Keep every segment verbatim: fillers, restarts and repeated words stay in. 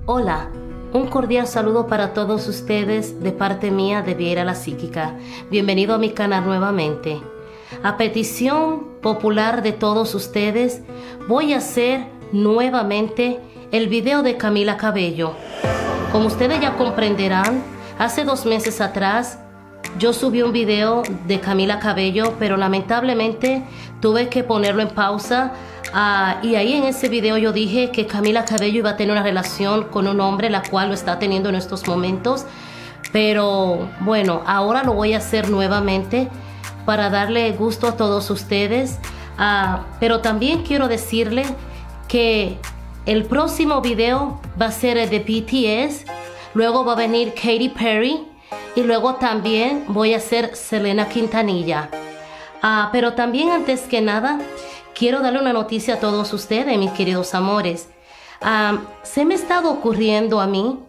Hola, un cordial saludo para todos ustedes de parte mía de Vieira la Psíquica. Bienvenido a mi canal nuevamente. A petición popular de todos ustedes, voy a hacer nuevamente el video de Camila Cabello. Como ustedes ya comprenderán, hace dos meses atrás yo subí un video de Camila Cabello, pero lamentablemente tuve que ponerlo en pausa. Uh, y ahí en ese video yo dije que Camila Cabello iba a tener una relación con un hombre, la cual lo está teniendo en estos momentos. Pero bueno, ahora lo voy a hacer nuevamente para darle gusto a todos ustedes. Uh, pero también quiero decirle que el próximo video va a ser el de B T S, luego va a venir Katy Perry y luego también voy a hacer Selena Quintanilla. Uh, pero también antes que nada, quiero darle una noticia a todos ustedes, mis queridos amores. Uh, se me ha estado ocurriendo a mí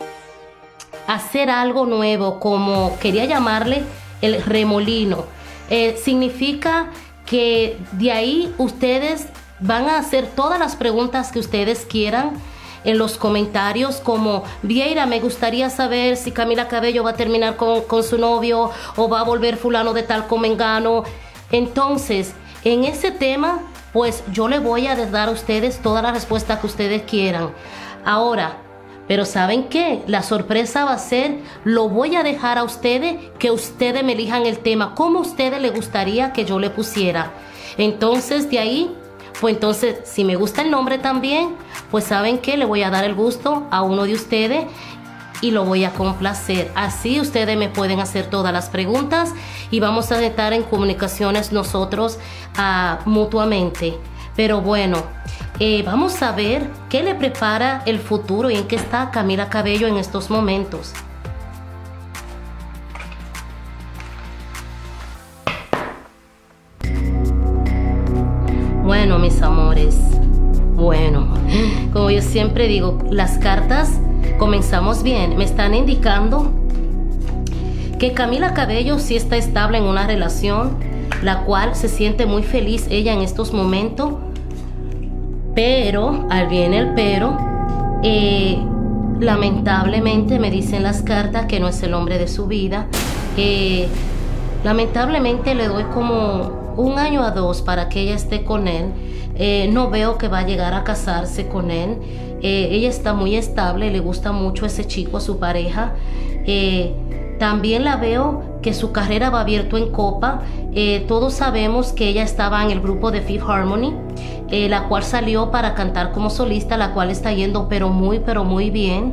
hacer algo nuevo, como quería llamarle el remolino. Eh, significa que de ahí ustedes van a hacer todas las preguntas que ustedes quieran en los comentarios, como: Vieira, me gustaría saber si Camila Cabello va a terminar con, con su novio o va a volver fulano de tal con mengano. Entonces, en ese tema, pues yo le voy a dar a ustedes todas las respuestas que ustedes quieran. Ahora, pero ¿saben qué? La sorpresa va a ser, lo voy a dejar a ustedes, que ustedes me elijan el tema, como a ustedes les gustaría que yo le pusiera. Entonces, de ahí, pues entonces, si me gusta el nombre también, pues ¿saben qué? Le voy a dar el gusto a uno de ustedes y lo voy a complacer. Así ustedes me pueden hacer todas las preguntas y vamos a estar en comunicaciones nosotros uh, mutuamente. Pero bueno, eh, vamos a ver qué le prepara el futuro y en qué está Camila Cabello en estos momentos. Bueno, mis amores, bueno, como yo siempre digo, las cartas comenzamos bien. Me están indicando que Camila Cabello sí está estable en una relación, la cual se siente muy feliz ella en estos momentos. Pero, al viene el pero, eh, lamentablemente me dicen las cartas que no es el hombre de su vida. Eh, lamentablemente le doy como un año a dos para que ella esté con él. Eh, no veo que va a llegar a casarse con él. Eh, ella está muy estable, le gusta mucho ese chico, a su pareja. Eh, también la veo que su carrera va abierto en copa. Eh, todos sabemos que ella estaba en el grupo de Fifth Harmony, eh, la cual salió para cantar como solista, la cual está yendo pero muy, pero muy bien.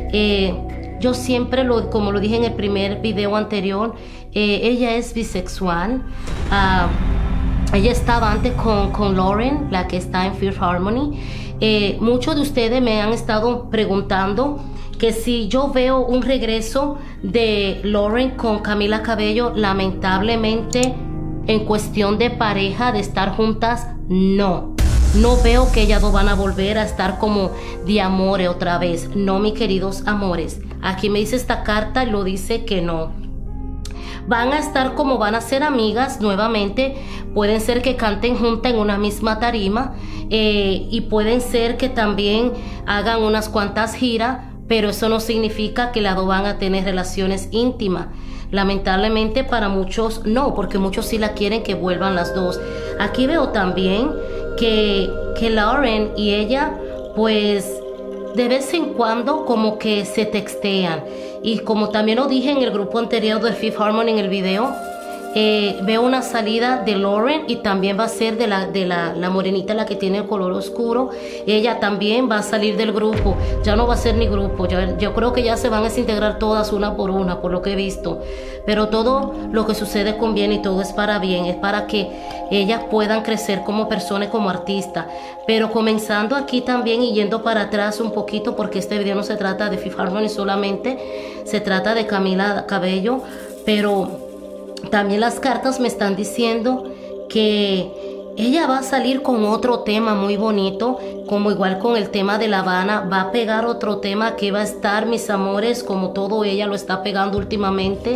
Eh, yo siempre, lo, como lo dije en el primer video anterior, eh, ella es bisexual. Uh, ella estaba antes con, con Lauren, la que está en Fifth Harmony. Eh, muchos de ustedes me han estado preguntando que si yo veo un regreso de Lauren con Camila Cabello. Lamentablemente, en cuestión de pareja, de estar juntas, no. No veo que ellas dos van a volver a estar como de amores otra vez. No, mis queridos amores. Aquí me dice esta carta y lo dice que no. Van a estar como van a ser amigas nuevamente. Pueden ser que canten juntas en una misma tarima. Eh, y pueden ser que también hagan unas cuantas giras. Pero eso no significa que las dos van a tener relaciones íntimas. Lamentablemente para muchos no, porque muchos sí la quieren que vuelvan las dos. Aquí veo también que, que Lauren y ella, pues de vez en cuando como que se textean. Y como también lo dije en el grupo anterior de Fifth Harmony en el video, eh, veo una salida de Lauren y también va a ser de, la, de la, la morenita, la que tiene el color oscuro. Ella también va a salir del grupo. Ya no va a ser ni grupo. Ya, yo creo que ya se van a desintegrar todas una por una, por lo que he visto. Pero todo lo que sucede conviene y todo es para bien. Es para que ellas puedan crecer como personas, como artistas. Pero comenzando aquí también y yendo para atrás un poquito, porque este video no se trata de Fifth Harmony solamente, se trata de Camila Cabello. Pero también las cartas me están diciendo que ella va a salir con otro tema muy bonito, como igual con el tema de La Habana. Va a pegar otro tema que va a estar, mis amores, como todo ella lo está pegando últimamente.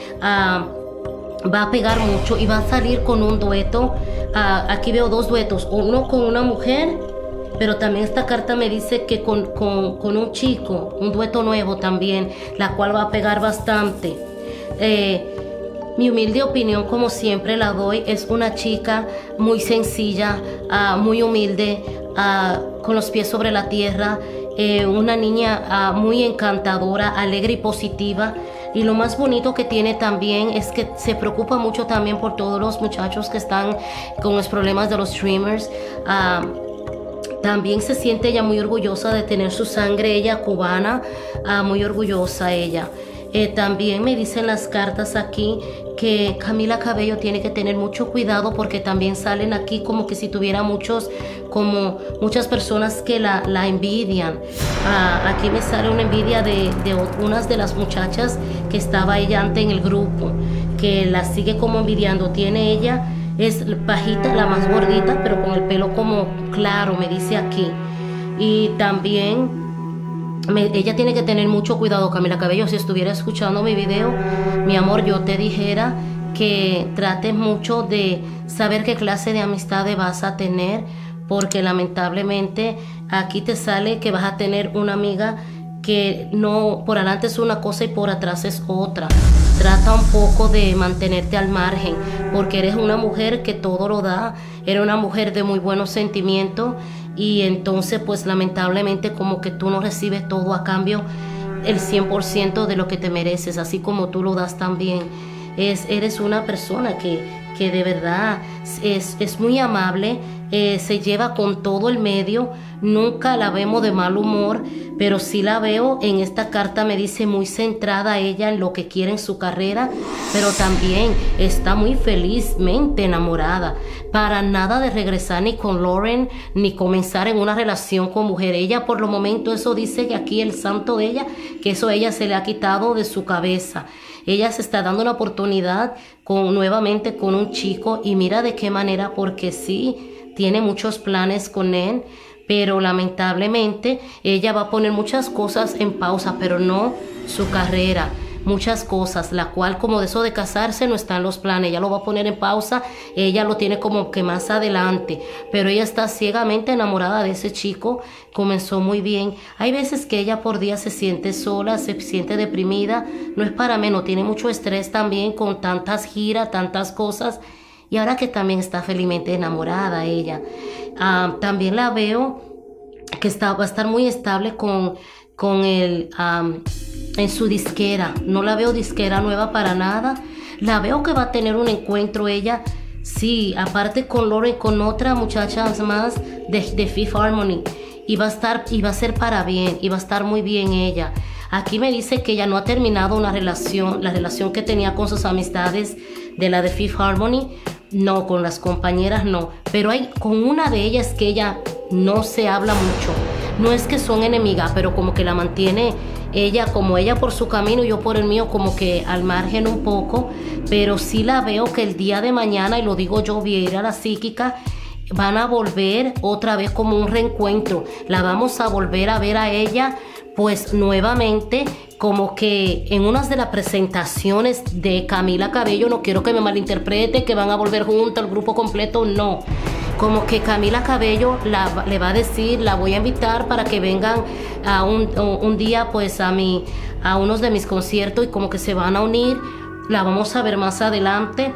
Uh, va a pegar mucho y va a salir con un dueto. Uh, aquí veo dos duetos, uno con una mujer pero también esta carta me dice que con, con, con un chico, un dueto nuevo también, la cual va a pegar bastante. Eh, Mi humilde opinión, como siempre la doy, es una chica muy sencilla, uh, muy humilde, uh, con los pies sobre la tierra, eh, una niña uh, muy encantadora, alegre y positiva. Y lo más bonito que tiene también es que se preocupa mucho también por todos los muchachos que están con los problemas de los streamers. Uh, También se siente ella muy orgullosa de tener su sangre, ella cubana, uh, muy orgullosa ella. Eh, también me dicen las cartas aquí que Camila Cabello tiene que tener mucho cuidado porque también salen aquí como que si tuviera muchos, como muchas personas que la, la envidian. Uh, aquí me sale una envidia de, de unas de las muchachas que estaba ella antes en el grupo, que la sigue como envidiando. Tiene ella, es bajita, la más gordita, pero con el pelo como claro, me dice aquí. Y también Me, ella tiene que tener mucho cuidado, Camila Cabello. Si estuviera escuchando mi video, mi amor, yo te dijera que trates mucho de saber qué clase de amistades vas a tener, porque lamentablemente aquí te sale que vas a tener una amiga que no, por adelante es una cosa y por atrás es otra. Trata un poco de mantenerte al margen, porque eres una mujer que todo lo da, eres una mujer de muy buenos sentimientos, y entonces pues lamentablemente como que tú no recibes todo a cambio el cien por ciento de lo que te mereces, así como tú lo das también. Es, eres una persona que, que de verdad es, es muy amable, eh, se lleva con todo el medio, nunca la vemos de mal humor, pero sí la veo en esta carta, me dice muy centrada ella en lo que quiere en su carrera, pero también está muy felizmente enamorada, para nada de regresar ni con Lauren, ni comenzar en una relación con mujer. Ella por lo momento, eso dice que aquí el santo de ella, que eso ella se le ha quitado de su cabeza. Ella se está dando una oportunidad con, nuevamente con un chico, y mira de qué manera, porque sí, tiene muchos planes con él, pero lamentablemente ella va a poner muchas cosas en pausa, pero no su carrera, muchas cosas, la cual como de eso de casarse no está en los planes. Ella lo va a poner en pausa, ella lo tiene como que más adelante, pero ella está ciegamente enamorada de ese chico. Comenzó muy bien. Hay veces que ella por día se siente sola, se siente deprimida, no es para menos, tiene mucho estrés también con tantas giras, tantas cosas, y ahora que también está felizmente enamorada ella. Uh, también la veo que está, va a estar muy estable con, con el, um, en su disquera. No la veo disquera nueva para nada. La veo que va a tener un encuentro ella, sí, aparte con Lauren, con otra muchacha más de, de Fifth Harmony. Y va a estar, y va a ser para bien, y va a estar muy bien ella. Aquí me dice que ella no ha terminado una relación, la relación que tenía con sus amistades de la de Fifth Harmony. No, con las compañeras no, pero hay con una de ellas que ella no se habla mucho. No es que son enemigas, pero como que la mantiene ella, como ella por su camino, yo por el mío, como que al margen un poco. Pero sí la veo que el día de mañana, y lo digo yo, voy a ir a la psíquica, van a volver otra vez como un reencuentro. La vamos a volver a ver a ella, pues nuevamente, como que en unas de las presentaciones de Camila Cabello. No quiero que me malinterprete, que van a volver juntos el grupo completo, no. Como que Camila Cabello la, le va a decir, la voy a invitar para que vengan a un, un día pues a, mi, a unos de mis conciertos, y como que se van a unir. La vamos a ver más adelante,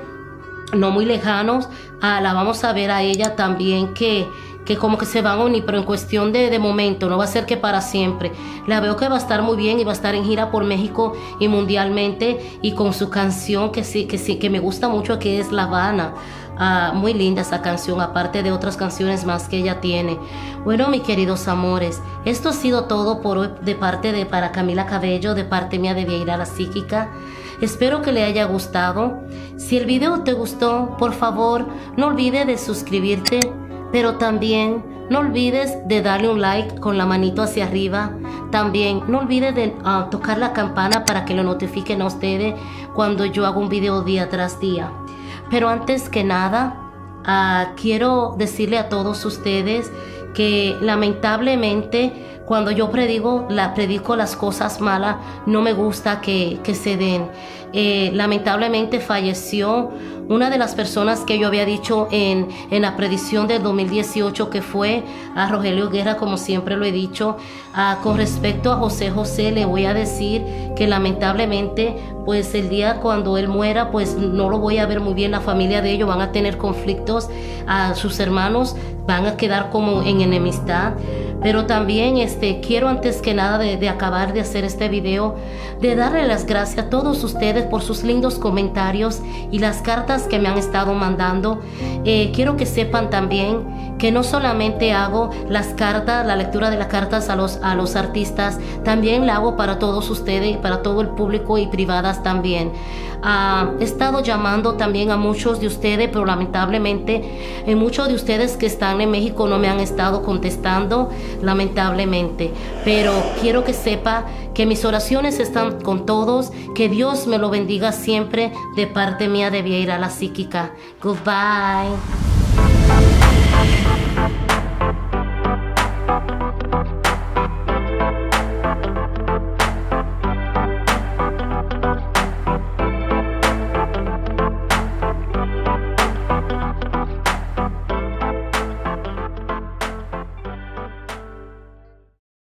no muy lejanos. Ah, la vamos a ver a ella también que... que como que se van a unir, pero en cuestión de, de momento, no va a ser que para siempre. La veo que va a estar muy bien y va a estar en gira por México y mundialmente, y con su canción que sí, que sí, que me gusta mucho, que es La Habana. Uh, muy linda esa canción, aparte de otras canciones más que ella tiene. Bueno, mis queridos amores, esto ha sido todo por hoy de parte de para Camila Cabello, de parte mía de Vieira la Psíquica. Espero que le haya gustado. Si el video te gustó, por favor, no olvides de suscribirte, pero también no olvides de darle un like con la manito hacia arriba. También no olvides de uh, tocar la campana para que lo notifiquen a ustedes cuando yo hago un video día tras día. Pero antes que nada, uh, quiero decirle a todos ustedes que lamentablemente cuando yo predigo, la, predico las cosas malas, no me gusta que, que se den. Eh, lamentablemente falleció una de las personas que yo había dicho en, en la predicción del dos mil dieciocho, que fue a Rogelio Guerra, como siempre lo he dicho. Ah, con respecto a José José, le voy a decir que lamentablemente, pues el día cuando él muera, pues no lo voy a ver muy bien. La familia de ellos van a tener conflictos, a sus hermanos van a quedar como en enemistad. Pero también este, quiero antes que nada de, de acabar de hacer este video, de darle las gracias a todos ustedes por sus lindos comentarios y las cartas que me han estado mandando. Eh, quiero que sepan también que no solamente hago las cartas, la lectura de las cartas a los, a los artistas, también la hago para todos ustedes, para todo el público y privadas también. Uh, he estado llamando también a muchos de ustedes, pero lamentablemente eh, muchos de ustedes que están en México no me han estado contestando, lamentablemente. Pero quiero que sepa que mis oraciones están con todos, que Dios me lo bendiga siempre de parte mía de Vieira la Psíquica. Goodbye.